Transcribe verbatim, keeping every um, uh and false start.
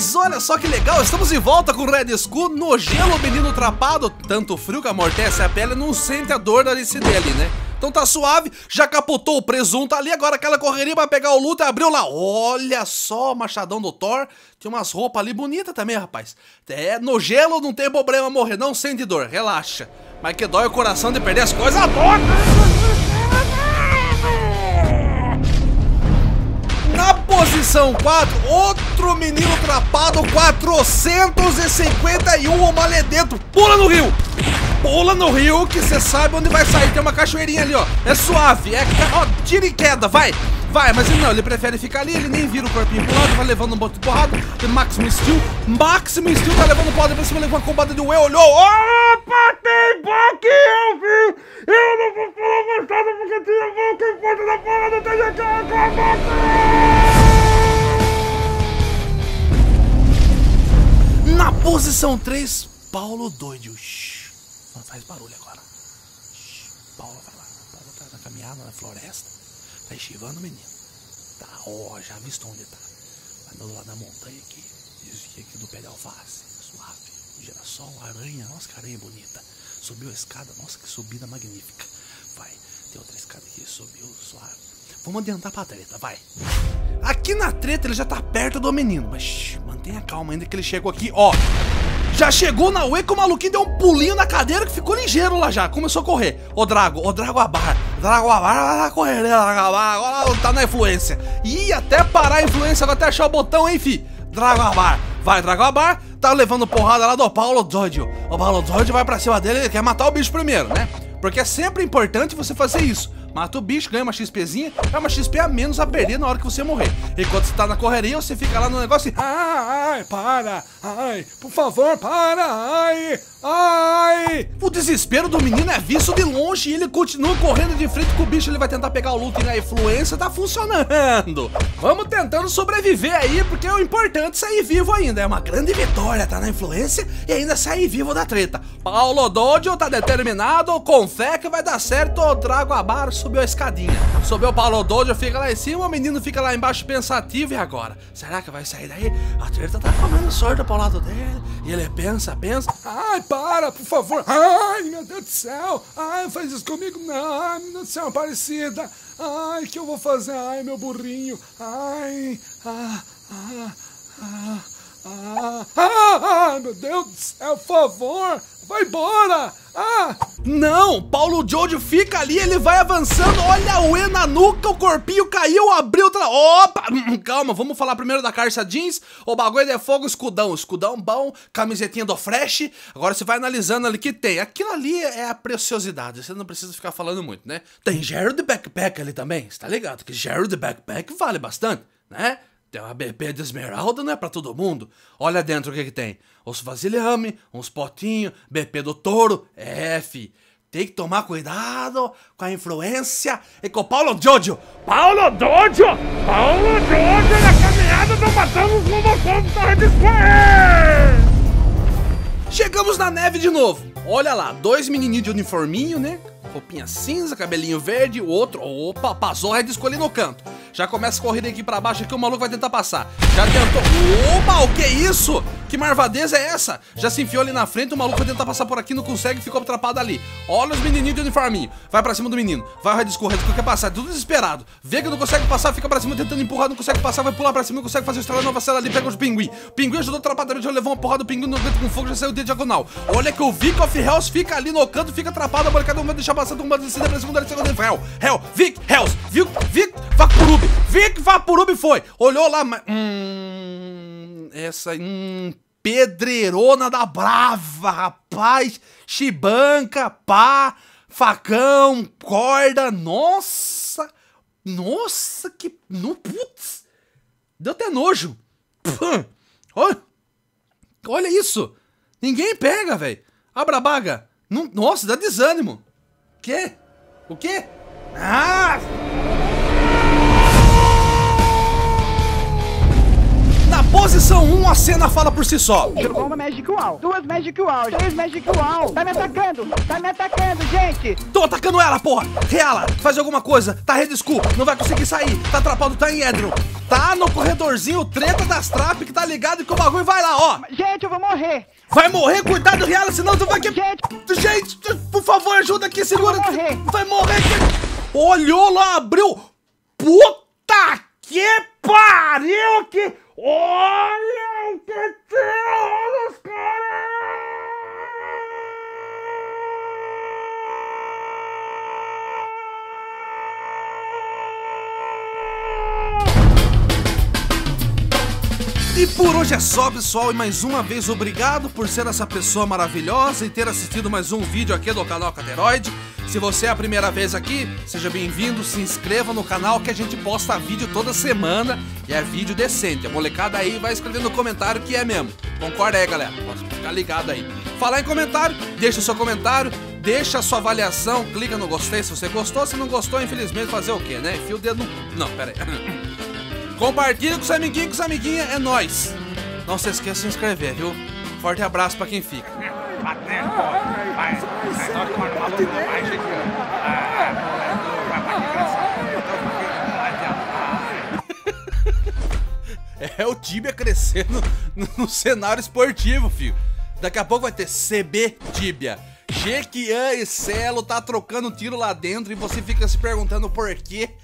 Mas olha só que legal, estamos de volta com o Red Skull no gelo, menino trapado. Tanto frio que amortece a pele, não sente a dor da D dele, né? Então tá suave, já capotou o presunto ali, agora aquela correria pra pegar o luto e abriu lá. Olha só o machadão do Thor, tem umas roupas ali bonitas também, rapaz. É, no gelo não tem problema morrer, não sente dor, relaxa. Mas que dói o coração de perder as coisas, dói! Na posição quatro, outro menino trapado, quatrocentos e cinquenta e um, o Maledento. Pula no rio! Pula no rio que você sabe onde vai sair. Tem uma cachoeirinha ali, ó. É suave, é... Ó, tira e queda, vai! Vai, mas ele não, ele prefere ficar ali, ele nem vira o corpinho pro lado, vai levando um monte de porrada. Tem Máximo Steel, Máximo Steel tá levando porrada pra cima, levou uma combada de Ué, olhou. Opa, tem que eu vi! Eu não vou falar mais nada porque tinha boca em ponta da porra, não tem jeito, acabou! Na posição três, Paulo doido. Shhh. Não faz barulho agora. Shhh. Paulo vai lá. Paulo tá na caminhada na floresta. Tá estivando o menino. Tá, ó, já visto onde tá. Vai do lado da montanha aqui. Desvia aqui do pé de alface. Suave. Girassol, aranha. Nossa, que aranha bonita. Subiu a escada. Nossa, que subida magnífica. Vai. Tem outra escada aqui. Subiu, suave. Vamos adiantar pra treta, vai. Aqui na treta ele já tá perto do menino. Mas shh, mantenha calma ainda que ele chegou aqui, ó. Já chegou na Ué que o maluquinho deu um pulinho na cadeira que ficou ligeiro lá já. Começou a correr. Ô Drago, ô Drago Abar. Drago Abar vai correr, né? Agora tá na influência. Ih, até parar a influência, agora até achar o botão, hein, fi. Drago Abar. Vai, Drago Abar. Tá levando porrada lá do Paulo Doido. O Paulo Doido vai pra cima dele, ele quer matar o bicho primeiro, né? Porque é sempre importante você fazer isso. Mata o bicho, ganha uma XPzinha, é uma X P a menos a perder na hora que você morrer. Enquanto você tá na correria, você fica lá no negócio e... Ai, ai, para, ai, por favor, para, ai, ai. O desespero do menino é visto de longe e ele continua correndo de frente com o bicho. Ele vai tentar pegar o loot e a influência tá funcionando. Vamos tentando sobreviver aí, porque é o importante sair vivo ainda. É uma grande vitória, tá na influência e ainda sair vivo da treta. Paulo Dojo tá determinado, com fé que vai dar certo. O Drago Abar subiu a escadinha. Subiu o Paulo Dojo, fica lá em cima, o menino fica lá embaixo pensativo. E agora? Será que vai sair daí? A treta tá comendo sorte pro lado dele. E ele pensa, pensa. Ai, para, por favor. Ai, meu Deus do céu. Ai, faz isso comigo. Não, ai, meu Deus do céu, Aparecida. Ai, o que eu vou fazer? Ai, meu burrinho. Ai, ah, ah, ah, ah, ah, ai, meu Deus do céu, por favor. Vai embora! Ah! Não! Paulo Jojo fica ali, ele vai avançando. Olha o E na nuca, o corpinho caiu, abriu. Tra... Opa! Calma, vamos falar primeiro da Carça Jeans. O bagulho de fogo, escudão. Escudão bom, camisetinha do Fresh. Agora você vai analisando ali que tem. Aquilo ali é a preciosidade. Você não precisa ficar falando muito, né? Tem Gero de Backpack ali também. Você tá ligado? Que Gero de Backpack vale bastante, né? Tem uma B P de esmeralda, não é pra todo mundo. Olha dentro o que que tem. Os vasilhame, uns potinhos, B P do touro. É, fi. Tem que tomar cuidado com a influência e com o Paulo Jojo. Paulo Dojo! Paulo Jojo na caminhada do Matamos Robocop da Red Skull! Chegamos na neve de novo. Olha lá, dois menininhos de uniforminho, né? Roupinha cinza, cabelinho verde, o outro... Opa, passou a Red Skull ali no canto. Já começa a corrida aqui pra baixo aqui, o maluco vai tentar passar. Já tentou... Opa, o que é isso? Que marvadeza é essa? Já se enfiou ali na frente, o maluco vai tentar passar por aqui, não consegue, ficou atrapado ali. Olha os menininhos de uniforminho. Vai pra cima do menino. Vai o Red Skull, o Red Skull quer passar, tudo desesperado. Vê que não consegue passar, fica pra cima tentando empurrar, não consegue passar, vai pular pra cima, não consegue fazer o estrela nova cela ali, pega os pinguim. O pinguim ajudou o trapador, já levou uma porrada do pinguim no vento com fogo, já saiu de diagonal. Olha que o Vic of Hells fica ali no canto, fica atrapado, a bancada não vai deixar passar, todo mundo descida pra segunda, segunda, Hell, Hell, Vic, Hells, Vic, Vic, Vaporub, Vic, Vaporub foi. Olhou lá, mas... Hum... Essa... Hum... Pedreirona da brava, rapaz. Chibanca, pá, facão, corda. Nossa. Nossa, que... No, putz. Deu até nojo. Olha. Olha isso. Ninguém pega, velho. A brabaga. Não, nossa, dá desânimo. Quê? O quê? Ah! Na posição posição um, a cena fala por si só. Jogou uma Magic Wall, duas Magic Wall, três Magic Wall. Tá me atacando, tá me atacando, gente. Tô atacando ela, porra. Reala, faz alguma coisa. Tá Red Skull, não vai conseguir sair. Tá atrapado, tá em Edron. Tá no corredorzinho, treta das trap que tá ligado que o bagulho vai lá, ó. Gente, eu vou morrer. Vai morrer, cuidado, Reala, senão tu vai que... Gente, gente, por favor, ajuda aqui, segura. Eu vou morrer. Vai morrer. Olhou lá, abriu. Puta que pariu, que... Olha o que tem os caras. E por hoje é só, pessoal, e mais uma vez obrigado por ser essa pessoa maravilhosa e ter assistido mais um vídeo aqui do canal Cateroide. Se você é a primeira vez aqui, seja bem-vindo, se inscreva no canal que a gente posta vídeo toda semana e é vídeo decente. A molecada aí vai escrever no comentário que é mesmo. Concorda aí, galera? Pode ficar ligado aí. Falar em comentário, deixa o seu comentário, deixa a sua avaliação, clica no gostei se você gostou. Se não gostou, infelizmente, fazer o quê, né? Enfia o dedo no... Não, pera aí. Compartilha com os amiguinhos, com os amiguinhas, é nóis. Não se esqueça de se inscrever, viu? Forte abraço pra quem fica. É o Tibia crescendo no, no cenário esportivo, filho. Daqui a pouco vai ter C B Tibia. Jequian e Celo tá trocando tiro lá dentro e você fica se perguntando por quê.